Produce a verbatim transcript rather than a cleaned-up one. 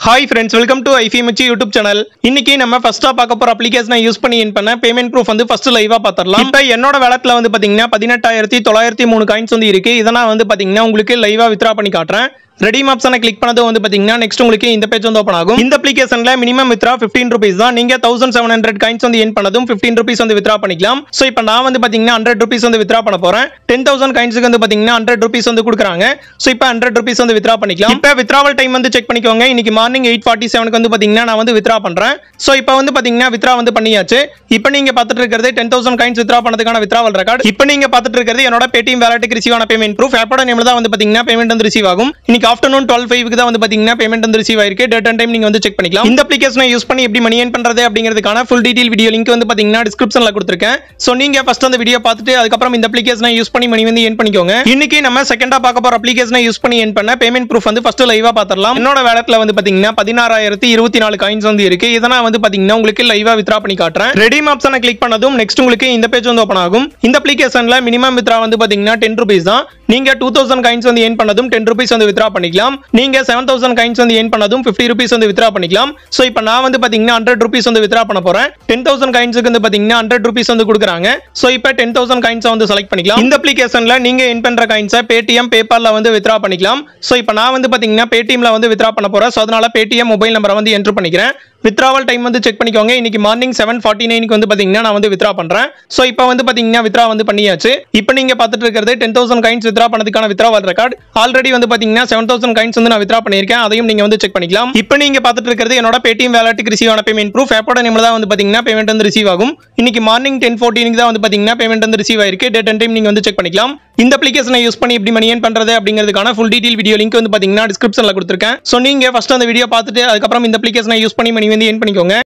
Hi friends, welcome to iFiMachi YouTube channel. இன்னைக்கு நம்ம ஃபர்ஸ்டா பார்க்க போற அப்ளிகேஷனை யூஸ் பண்ணி என் பண்ண பேமெண்ட் ப்ரூஃப் வந்து ஃபர்ஸ்ட் லைவா பார்த்தறலாம். இப்போ என்னோட வாலெட்ல வந்து பாத்தீங்கன்னா பதினெட்டாயிரத்து தொள்ளாயிரத்து மூன்று காயின்ஸ் வந்து இருக்கு. இத நான் வந்து பாத்தீங்கன்னா உங்களுக்கு லைவா வித்ரா பண்ணி காட்றேன். ரெடீம் ஆப்ஷனை கிளிக் பண்ணதும் வந்து பாத்தீங்கன்னா நெக்ஸ்ட் உங்களுக்கு இந்த பேஜ் வந்து ஓபன் ஆகும். இந்த அப்ளிகேஷன்ல மினிமம் வித்ரா பதினைந்து ரூபாய் தான். நீங்க பதினேழாயிரம் காயின்ஸ் வந்து எர்ன் பண்ணதும் பதினைந்து ரூபாய் வந்து வித்ரா பண்ணிக்கலாம். சோ இப்போ நான் வந்து பாத்தீங்கன்னா நூறு ரூபாய் வந்து வித்ரா பண்ண போறேன். பத்தாயிரம் காயின்ஸ்க்கு வந்து பாத்தீங்கன்னா நூறு ரூபாய் வந்து கொடுக்கறாங்க. சோ இப்போ நூறு ரூபாய் வந்து வித்ரா பண்ணிக்கலாம். இப்போ வித்ராவல் டைம் வந்து செக் பண்ணிக்கோங்க. இன்னைக்கு மார்னிங் எட்டு நாற்பத்தி ஏழு க்கு வந்து பாத்தீங்கன்னா நான் வந்து வித்ரா பண்றேன். சோ இப்போ வந்து பாத்தீங்கன்னா வித்ரா வந்து பண்ணியாச்சு. இப்போ நீங்க பார்த்துட்டு இருக்கிறது பத்தாயிரம் காயின்ஸ் வித்ரா பண்ணதுக்கான வித்ராவல் ரெக்கார்ட். இப்போ நீங்க பார்த்துட்டு இருக்கிறது என்னோட Paytm வாலெட்டுக்கு ரிசீவ் ஆன பேமெண்ட் ப்ரூஃப். ஆப்போட நேம்ல தான் வந்து பாத்தீங்கன்னா பேமெண்ட் வந்து ரிசீவ் ஆகும். இன்னைக்கு ஆஃப்டர்நூன் twelve five க்கு தான் வந்து பாத்தீங்கன்னா பேமெண்ட் வந்து ரிசீவ் ஆயிருக்கு. டேட் அண்ட் டைம் நீங்க வந்து செக் பண்ணிக்கலாம். இந்த அப்ளிகேஷனை யூஸ் பண்ணி எப்படி மணி earn பண்றது அப்படிங்கிறதுக்கான full detail வீடியோ லிங்க் வந்து பாத்தீங்கன்னா டிஸ்கிரிப்ஷன்ல கொடுத்திருக்கேன். சோ நீங்க ஃபர்ஸ்ட் அந்த வீடியோ பார்த்துட்டு அதுக்கு அப்புறம் இந்த அப்ளிகேஷனை யூஸ் பண்ணி மணி வந்து earn பண்ணிக்கோங்க. இன்னைக்கு நம்ம செகண்டா பார்க்க போற அப்ளிகேஷனை யூஸ் பண்ணி earn பண்ண பேமெண்ட் ப்ரூஃப் வந்து ஃபர்ஸ்ட் லைவா பார்த்தறலாம். என்னோட வாலெட்ல வந்து பாத்தீங்கன்னா பதினாறாயிரத்து இருபத்தி நான்கு காயின்ஸ் வந்து இருக்கு. இத நான் வந்து பாத்தீங்கன்னா உங்களுக்கு லைவா வித்ரா பண்ணி காட்றேன். ரெடீம் ஆப்ஷனை கிளிக் பண்ணதும் நெக்ஸ்ட் உங்களுக்கு இந்த பேஜ் வந்து ஓபன் ஆகும். இந்த அப்ளிகேஷன்ல மினிமம் வித்ரா வந்து பாத்தீங்கன்னா பத்து ரூபாய் தான். நீங்க இரண்டாயிரம் காயின்ஸ் வந்து earn பண்ணதும் பத்து ரூபாய் வந்து வித்ரா பண்ணிக்கலாம். நீங்க ஏழாயிரம் காயின்ஸ் வந்து earn பண்ணதும் ஐம்பது ரூபாய் வந்து வித்ரா பண்ணிக்கலாம். சோ இப்போ நான் வந்து பாத்தீங்கன்னா நூறு ரூபாய் வந்து வித்ரா பண்ண போறேன். பத்தாயிரம் காயின்ஸ்க்கு வந்து பாத்தீங்கன்னா நூறு ரூபாய் வந்து கொடுக்கறாங்க. சோ இப்போ பத்தாயிரம் காயின்ஸ் வந்து செலக்ட் பண்ணிக்கலாம். இந்த அப்ளிகேஷன்ல நீங்க earn பண்ற காயின்ஸை Paytm PayPal வந்து வித்ரா பண்ணிக்கலாம். சோ இப்போ நான் வந்து பாத்தீங்கன்னா Paytmல வந்து வித்ரா பண்ண போறேன். சோ அதனால Paytm மொபைல் நம்பரை வந்து என்டர் பண்ணிக்கிறேன். வித்ராவல் டைம் வந்து செக் பண்ணிக்கோங்க. இன்னைக்கு மார்னிங் ஏழு நாற்பத்தி ஒன்பது க்கு வந்து பாத்தீங்கன்னா நான் வந்து வித்ரா பண்றேன். சோ இப்போ வந்து பாத்தீங்கன்னா வித்ரா வந்து பண்ணியாச்சு. இப்போ நீங்க பார்த்துட்டு இருக்கிறது பத்தாயிரம் காயின்ஸ் வித்ரா பண்ணதுக்கான வித்ராவல் ரெக்கார்ட். ஆல்ரெடி வந்து பாத்தீங்கன்னா ஏழாயிரம் காயின்ஸ் வந்து நான் வித்ரா பண்ணிருக்கேன். அதையும் நீங்க வந்து செக் பண்ணிக்கலாம். இப்போ நீங்க பார்த்துட்டு இருக்கிறது என்னோட Paytm வாலெட்டுக்கு ரிசீவ் ஆன பேமெண்ட் ப்ரூஃப். ஆப்போட நேம்ல தான் வந்து பாத்தீங்கன்னா பேமெண்ட் வந்து ரிசீவ் ஆகும். இன்னைக்கு மார்னிங் ten fourteen க்கு தான் வந்து பாத்தீங்கன்னா பேமெண்ட் வந்து ரிசீவ் ஆயிருக்கு. டேட் அண்ட் டைம் நீங்க வந்து செக் பண்ணிக்கலாம். இந்த அப்ளிகேஷனை யூஸ் பண்ணி எப்படி மணி earn பண்றது அப்படிங்கிறதுக்கான full detail வீடியோ லிங்க் வந்து பாத்தீங்கன்னா டிஸ்கிரிப்ஷன்ல கொடுத்திருக்கேன். சோ நீங்க ஃபர்ஸ்ட் அந்த வீடியோ பார்த்துட்டு அதுக்கு அப்புறம் இந்த அப்ளிகேஷனை யூஸ் பண்ணி மணி வந்து earn பண்ணிக்கோங்க.